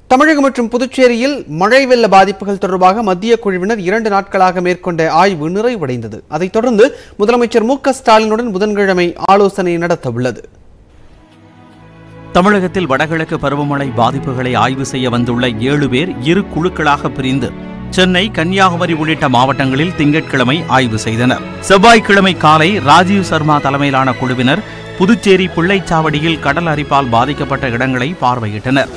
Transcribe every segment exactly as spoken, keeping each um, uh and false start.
தமிழகம் மற்றும் புதுச்சேரியில் மழை வெள்ள பாதிப்புகள் தொடர்பாக மத்திய குழுவினர் இரண்டு நாட்களாக மேற்கொண்ட ஆய்வு நிறைவடைந்தது. அதைத் தொடர்ந்து முதலமைச்சர் மு க ஸ்டாலினுடன் புதன்கிழமை ஆலோசனை நடத்த உள்ளது. தமிழகத்தில் வடகிழக்கு பருவமழை பாதிப்புகளை ஆய்வு செய்ய வந்துள்ள ஏழு பேர் இரு குழுக்களாக பிரிந்து சென்னை, கன்னியாகுமரி உள்ளிட்ட மாவட்டங்களில் திங்கட்கிழமை ஆய்வு செய்தனர். செவ்வாய்க்கிழமை காலை ராஜீவ் சர்மா தலைமையிலான குழுவினர் புதுச்சேரி பிள்ளைச்சாவடியில் கடல் அரிப்பால் பாதிக்கப்பட்ட இடங்களை பார்வையிட்டனர்.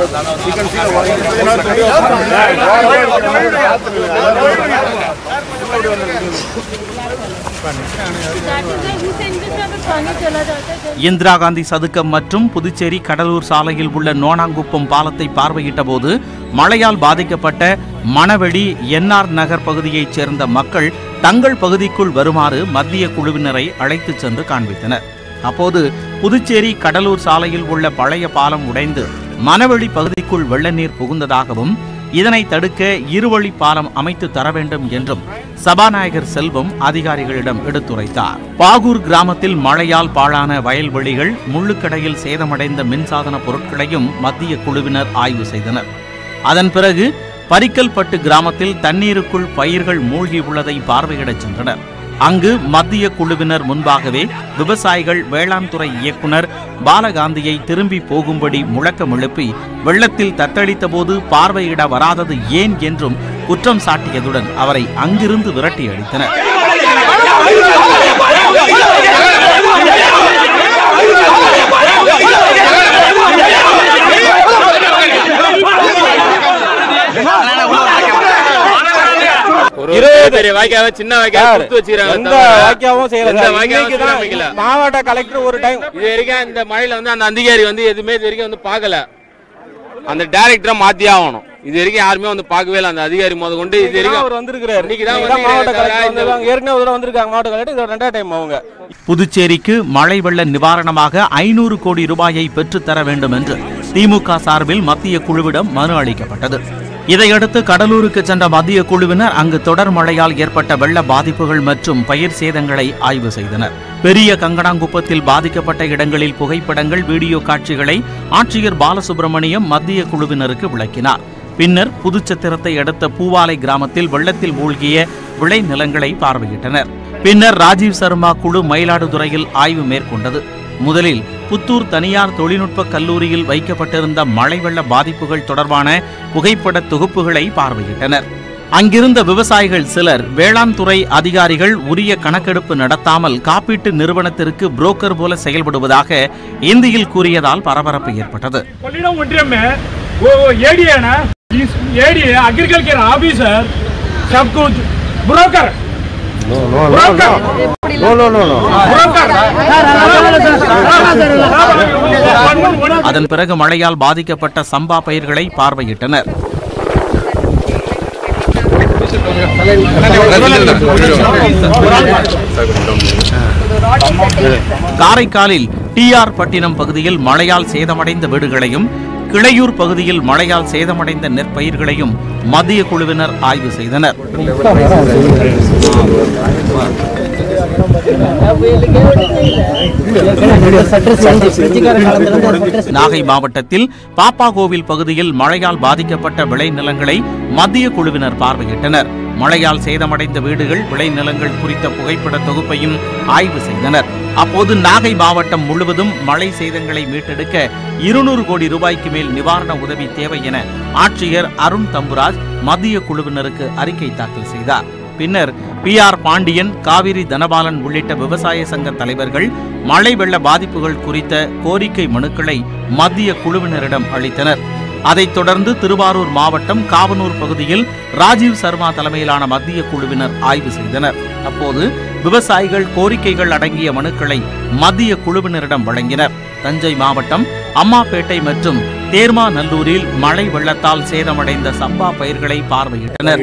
இந்திரா காந்தி சதுக்கம் மற்றும் புதுச்சேரி கடலூர் சாலையில் உள்ள நோனாங்குப்பம் பாலத்தை பார்வையிட்ட போது மழையால் பாதிக்கப்பட்ட மணவெளி என் ஆர் நகர் பகுதியைச் சேர்ந்த மக்கள் தங்கள் பகுதிக்குள் வருமாறு மத்திய குழுவினரை அழைத்துச் சென்று காண்பித்தனர். அப்போது புதுச்சேரி கடலூர் சாலையில் உள்ள பழைய பாலம் உடைந்து மணவெளி பகுதிக்குள் வெள்ள நீர் புகுந்ததாகவும் இதனை தடுக்க இருவழி பாலம் அமைத்து தர வேண்டும் என்றும் சபாநாயகர் செல்வம் அதிகாரிகளிடம் எடுத்துரைத்தார். பாகூர் கிராமத்தில் மழையால் பாழான வயல்வெளிகள், முள்ளுக்கடையில் சேதமடைந்த மின்சாதன பொருட்களையும் மத்திய குழுவினர் ஆய்வு செய்தனர். அதன் பிறகு பரிக்கல்பட்டு கிராமத்தில் தண்ணீருக்குள் பயிர்கள் மூழ்கியுள்ளதை பார்வையிடச் சென்றனர். அங்கு மத்திய குழுவினர் முன்பாகவே விவசாயிகள் வேளாண் துறை இயக்குநர் பாலகாந்தியை திரும்பி போகும்படி முழக்கம் எழுப்பி வெள்ளத்தில் தத்தளித்த போது பார்வையிட வராதது ஏன் என்றும் குற்றம் சாட்டியதுடன் அவரை அங்கிருந்து விரட்டி அடித்தனர். மாவட்ட கலெக்டர் ஒரு டைம் இது வரைக்கும் இந்த மழையில வந்து அந்த அதிகாரி வந்து எதுவுமே இது வரைக்கும் வந்து பார்க்கல. அந்த டைரக்டரை மாத்தி ஆகணும். இது வரைக்கும் யாருமே வந்து பார்க்கவே இல்லை. அந்த அதிகாரி முத கொண்டு இது வரைக்கும் அவர் வந்திருக்கிறார். ஏற்கனவே வந்திருக்காங்க மாவட்ட கலெக்டர். இது ரெண்டாவது டைம் அவங்க. புதுச்சேரிக்கு மழை வெள்ள நிவாரணமாக ஐநூறு கோடி ரூபாயை பெற்றுத்தர வேண்டும் என்று திமுக சார்பில் மத்திய குழுவிடம் மனு அளிக்கப்பட்டது. இதையடுத்து கடலூருக்கு சென்ற மத்திய குழுவினர் அங்கு தொடர் மழையால் ஏற்பட்ட வெள்ள பாதிப்புகள் மற்றும் பயிர் சேதங்களை ஆய்வு செய்தனர். பெரிய கங்கடாங்குப்பத்தில் பாதிக்கப்பட்ட இடங்களில் புகைப்படங்கள், வீடியோ காட்சிகளை ஆட்சியர் பாலசுப்ரமணியம் மத்திய குழுவினருக்கு விளக்கினார். பின்னர் புதுச்சத்திரத்தை அடுத்த பூவாலை கிராமத்தில் வெள்ளத்தில் மூழ்கிய விளை நிலங்களை பார்வையிட்டனர். பின்னர் ராஜீவ் சர்மா குழு மயிலாடுதுறையில் ஆய்வு மேற்கொண்டது. முதலில் புத்தூர் தனியார் தொழில்நுட்ப கல்லூரியில் வைக்கப்பட்டிருந்த மழை வெள்ள பாதிப்புகள் தொடர்பான புகைப்பட தொகுப்புகளை பார்வையிட்டனர். அங்கிருந்த விவசாயிகள் சிலர் வேளாண் துறை அதிகாரிகள் உரிய கணக்கெடுப்பு நடத்தாமல் காப்பீட்டு நிறுவனத்திற்கு புரோக்கர் போல செயல்படுவதாக இந்தியில் கூறியதால் பரபரப்பு ஏற்பட்டது. அதன் பிறகு மழையால் பாதிக்கப்பட்ட சம்பா பயிர்களை பார்வையிட்டனர். காரைக்காலில் டி ஆர் பட்டினம் பகுதியில் மழையால் சேதமடைந்த வீடுகளையும், கிளையூர் பகுதியில் மழையால் சேதமடைந்த நெற்பயிர்களையும் மத்திய குழுவினர் ஆய்வு செய்தனர். நாகை மாவட்டத்தில் பாப்பாகோவில் பகுதியில் மழையால் பாதிக்கப்பட்ட விளைநிலங்களை மத்திய குழுவினர் பார்வையிட்டனர். மழையால் சேதமடைந்த வீடுகள், விளைநிலங்கள் குறித்த புகைப்பட தொகுப்பையும் ஆய்வு செய்தனர். அப்போது நாகை மாவட்டம் முழுவதும் மழை சேதங்களை மீட்டெடுக்க இருநூறு கோடி ரூபாய்க்கு மேல் நிவாரண உதவி தேவை என ஆட்சியர் அருண் தம்புராஜ் மத்திய குழுவினருக்கு அறிக்கை தாக்கல் செய்தார். பின்னர் பி ஆர் பாண்டியன், காவிரி தனபாலன் உள்ளிட்ட விவசாய சங்க தலைவர்கள் மழை வெள்ள பாதிப்புகள் குறித்த கோரிக்கை மனுக்களை மத்திய குழுவினரிடம் அளித்தனர். அதைத் தொடர்ந்து திருவாரூர் மாவட்டம் காவனூர் பகுதியில் ராஜீவ் சர்மா தலைமையிலான மத்திய குழுவினர் ஆய்வு செய்தனர். அப்போது விவசாயிகள் கோரிக்கைகள் அடங்கிய மனுக்களை மத்திய குழுவினரிடம் வழங்கினர். தஞ்சை மாவட்டம் அம்மாப்பேட்டை மற்றும் தேர்மாநல்லூரில் மழை வெள்ளத்தால் சேதமடைந்த சம்பா பயிர்களை பார்வையிட்டனர்.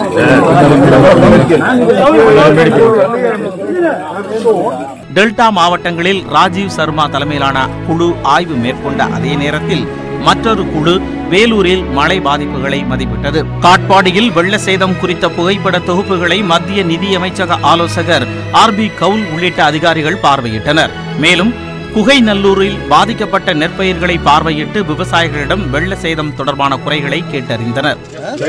டெல்டா மாவட்டங்களில் ராஜீவ் சர்மா தலைமையிலான குழு ஆய்வு மேற்கொண்ட அதே நேரத்தில் மற்றொரு குழு வேலூரில் மழை பாதிப்புகளை மதிப்பிட்டது. காட்பாடியில் வெள்ள சேதம் குறித்த புகைப்பட தொகுப்புகளை மத்திய நிதியமைச்சக ஆலோசகர் ஆர் பி கவுல் உள்ளிட்ட அதிகாரிகள் பார்வையிட்டனர். மேலும் குகைநல்லூரில் பாதிக்கப்பட்ட நெற்பயிர்களை பார்வையிட்டு விவசாயிகளிடம் வெள்ள சேதம் தொடர்பான குறைகளை கேட்டறிந்தனர்.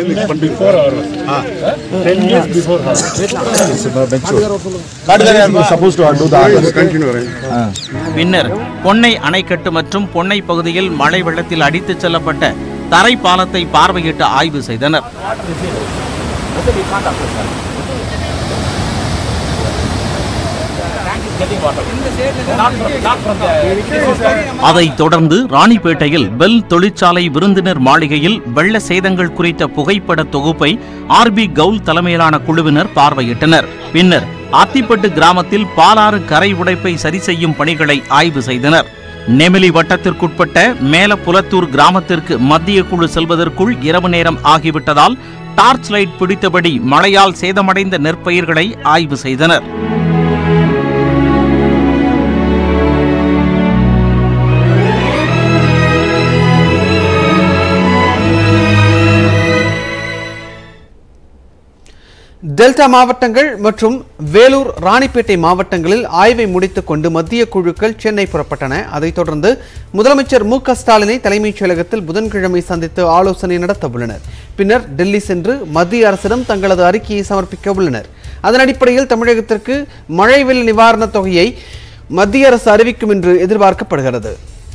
பின்னர் பொன்னை அணைக்கட்டு மற்றும் பொன்னை பகுதியில் மழை வெள்ளத்தில் அடித்துச் செல்லப்பட்ட தரை பாலத்தை பார்வையிட்டு ஆய்வு செய்தனர். அதைத் தொடர்ந்து ராணிப்பேட்டையில் பெல் தொழிற்சாலை விருந்தினர் மாளிகையில் வெள்ள சேதங்கள் குறித்த புகைப்பட தொகுப்பை ஆர் பி கவுல் தலைமையிலான குழுவினர் பார்வையிட்டனர். பின்னர் ஆத்திப்பட்டு கிராமத்தில் பாலாறு கரை உடைப்பை சரி செய்யும் பணிகளை ஆய்வு செய்தனர். நெமிலி வட்டத்திற்குட்பட்ட மேலப்புலத்தூர் கிராமத்திற்கு மத்திய குழு செல்வதற்குள் இரவு நேரம் ஆகிவிட்டதால் டார்ச் லைட் பிடித்தபடி மழையால் சேதமடைந்த நெற்பயிர்களை ஆய்வு செய்தனர். டெல்டா மாவட்டங்கள் மற்றும் வேலூர் ராணிப்பேட்டை மாவட்டங்களில் ஆய்வை முடித்துக் கொண்டு மத்திய குழுக்கள் சென்னை புறப்பட்டன. அதைத் தொடர்ந்து முதலமைச்சர் மு க ஸ்டாலினை தலைமைச் செயலகத்தில் புதன்கிழமை சந்தித்து ஆலோசனை நடத்த உள்ளனர். பின்னர் டெல்லி சென்று மத்திய அரசிடம் தங்களது அறிக்கையை சமர்ப்பிக்க உள்ளனர். அதன் அடிப்படையில் தமிழகத்திற்கு மழை வெள்ள நிவாரணத் தொகையை மத்திய அரசு அறிவிக்கும் என்று எதிர்பார்க்கப்படுகிறது.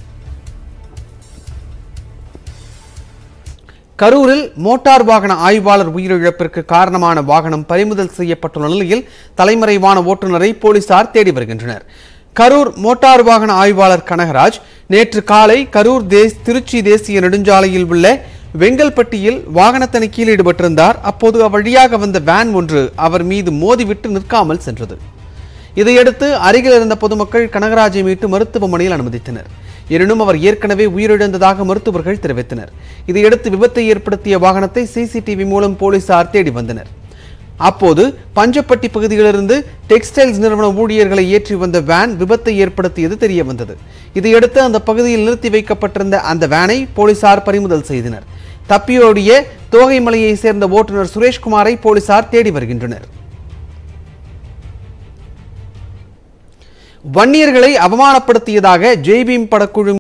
கரூரில் மோட்டார் வாகன ஆய்வாளர் உயிரிழப்பிற்கு காரணமான வாகனம் பறிமுதல் செய்யப்பட்டுள்ள நிலையில் தலைமறைவான ஓட்டுநரை போலீசார் தேடி வருகின்றனர். கரூர் மோட்டார் வாகன ஆய்வாளர் கனகராஜ் நேற்று காலை கரூர் தேஸ் திருச்சி தேசிய நெடுஞ்சாலையில் உள்ள வெங்கல்பட்டியில் வாகன தணிக்கையில் ஈடுபட்டிருந்தார். அப்போது அவ்வழியாக வந்த வேன் ஒன்று அவர் மீது மோதிவிட்டு நிற்காமல் சென்றது. இதையடுத்து அருகில் இருந்த பொதுமக்கள் கனகராஜை மீட்டு மருத்துவமனையில் அனுமதித்தனர். எனினும் அவர் ஏற்கனவே உயிரிழந்ததாக மருத்துவர்கள் தெரிவித்தனர். இதையடுத்து விபத்தை ஏற்படுத்திய வாகனத்தை சிசிடிவி மூலம் போலீசார் தேடி வந்தனர். அப்போது பஞ்சப்பட்டி பகுதியிலிருந்து டெக்ஸ்டைல்ஸ் நிறுவன ஊழியர்களை ஏற்றி வந்த வேன் விபத்தை ஏற்படுத்தியது தெரிய வந்தது. இதையடுத்து அந்த பகுதியில் நிறுத்தி வைக்கப்பட்டிருந்த அந்த வேனை போலீசார் பறிமுதல் செய்தனர். தப்பியோடிய தோகைமலையை சேர்ந்த ஓட்டுநர் சுரேஷ்குமாரை போலீசார் தேடி வருகின்றனர். வன்னியர்களை அவமானப்படுத்தியதாக ஜெய்பீம் படக்குழு